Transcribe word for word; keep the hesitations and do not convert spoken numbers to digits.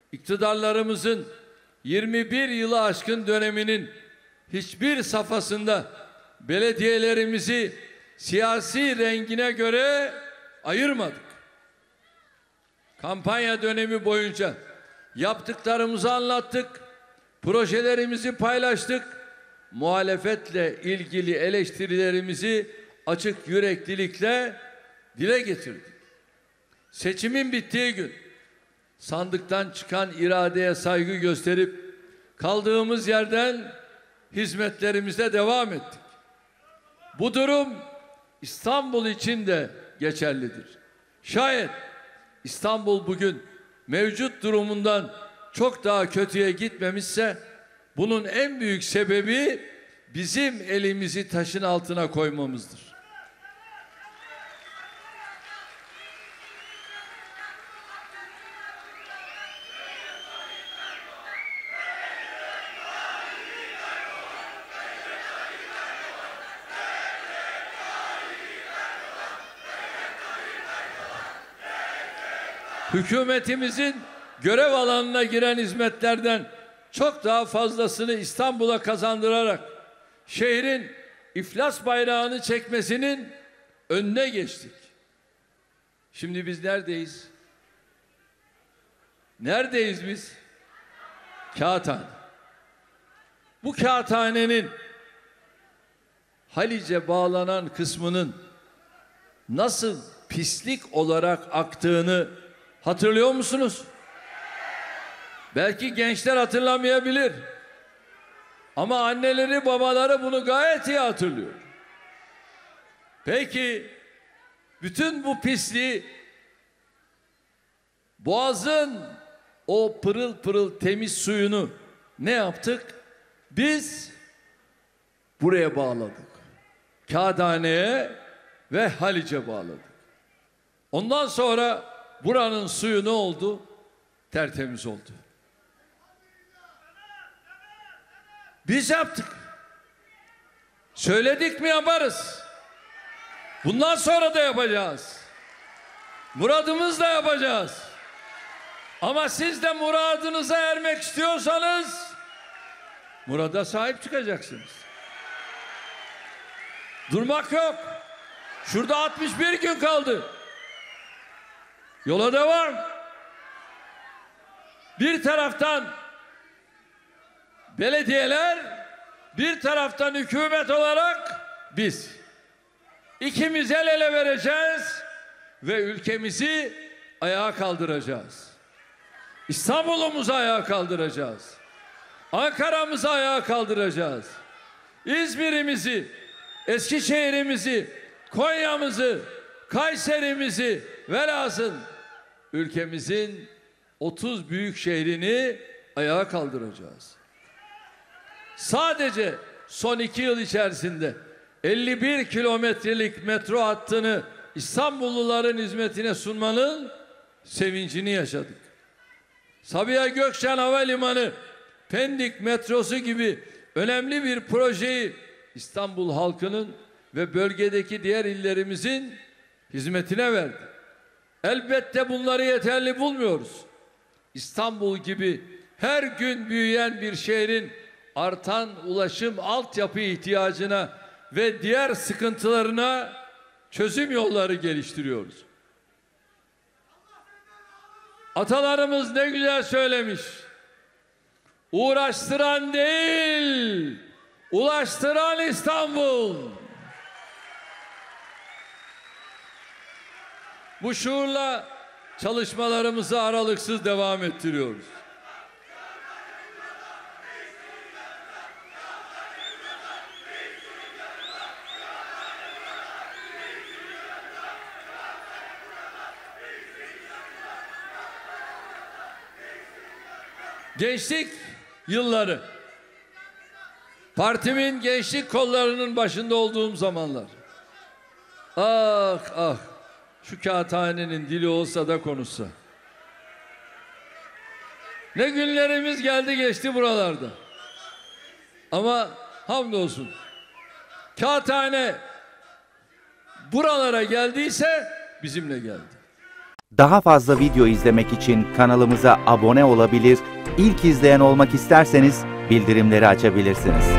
iktidarlarımızın yirmi bir yılı aşkın döneminin hiçbir safhasında belediyelerimizi siyasi rengine göre ayırmadık. Kampanya dönemi boyunca yaptıklarımızı anlattık, projelerimizi paylaştık, muhalefetle ilgili eleştirilerimizi açık yüreklilikle dile getirdik. Seçimin bittiği gün sandıktan çıkan iradeye saygı gösterip kaldığımız yerden hizmetlerimize devam ettik. Bu durum İstanbul için de geçerlidir. Şayet İstanbul bugün mevcut durumundan çok daha kötüye gitmemişse bunun en büyük sebebi bizim elimizi taşın altına koymamızdır. Hükümetimizin görev alanına giren hizmetlerden çok daha fazlasını İstanbul'a kazandırarak şehrin iflas bayrağını çekmesinin önüne geçtik. Şimdi biz neredeyiz? Neredeyiz biz? Kağıthane. Bu kağıthanenin Halice bağlanan kısmının nasıl pislik olarak aktığını hatırlıyor musunuz? Belki gençler hatırlamayabilir. Ama anneleri, babaları bunu gayet iyi hatırlıyor. Peki bütün bu pisliği Boğaz'ın o pırıl pırıl temiz suyunu ne yaptık? Biz buraya bağladık. Kağıthane'ye ve Halice bağladık. Ondan sonra buranın suyu ne oldu? Tertemiz oldu. Biz yaptık. Söyledik mi yaparız. Bundan sonra da yapacağız. Muradımızla yapacağız. Ama siz de muradınıza ermek istiyorsanız murada sahip çıkacaksınız. Durmak yok. Şurada altmış bir gün kaldı. Yola devam. Bir taraftan belediyeler, bir taraftan hükümet olarak biz. İkimiz el ele vereceğiz ve ülkemizi ayağa kaldıracağız. İstanbul'umuzu ayağa kaldıracağız. Ankara'mızı ayağa kaldıracağız. İzmir'imizi, Eskişehir'imizi, Konya'mızı, Kayseri'mizi velhasıl ülkemizin otuz büyük şehrini ayağa kaldıracağız. Sadece son iki yıl içerisinde elli bir kilometrelik metro hattını İstanbulluların hizmetine sunmanın sevincini yaşadık. Sabiha Gökçen Havalimanı, Pendik metrosu gibi önemli bir projeyi İstanbul halkının ve bölgedeki diğer illerimizin hizmetine verdi. Elbette bunları yeterli bulmuyoruz. İstanbul gibi her gün büyüyen bir şehrin artan ulaşım altyapı ihtiyacına ve diğer sıkıntılarına çözüm yolları geliştiriyoruz. Atalarımız ne güzel söylemiş. Uğraştıran değil, ulaştıran İstanbul. Bu şuurla çalışmalarımızı aralıksız devam ettiriyoruz. Gençlik yılları, partimin gençlik kollarının başında olduğum zamanlar. Ah ah, şu kağıthanenin dili olsa da konuşsa. Ne günlerimiz geldi geçti buralarda. Ama hamdolsun, kağıthane buralara geldiyse bizimle geldi. Daha fazla video izlemek için kanalımıza abone olabilir, ilk izleyen olmak isterseniz bildirimleri açabilirsiniz.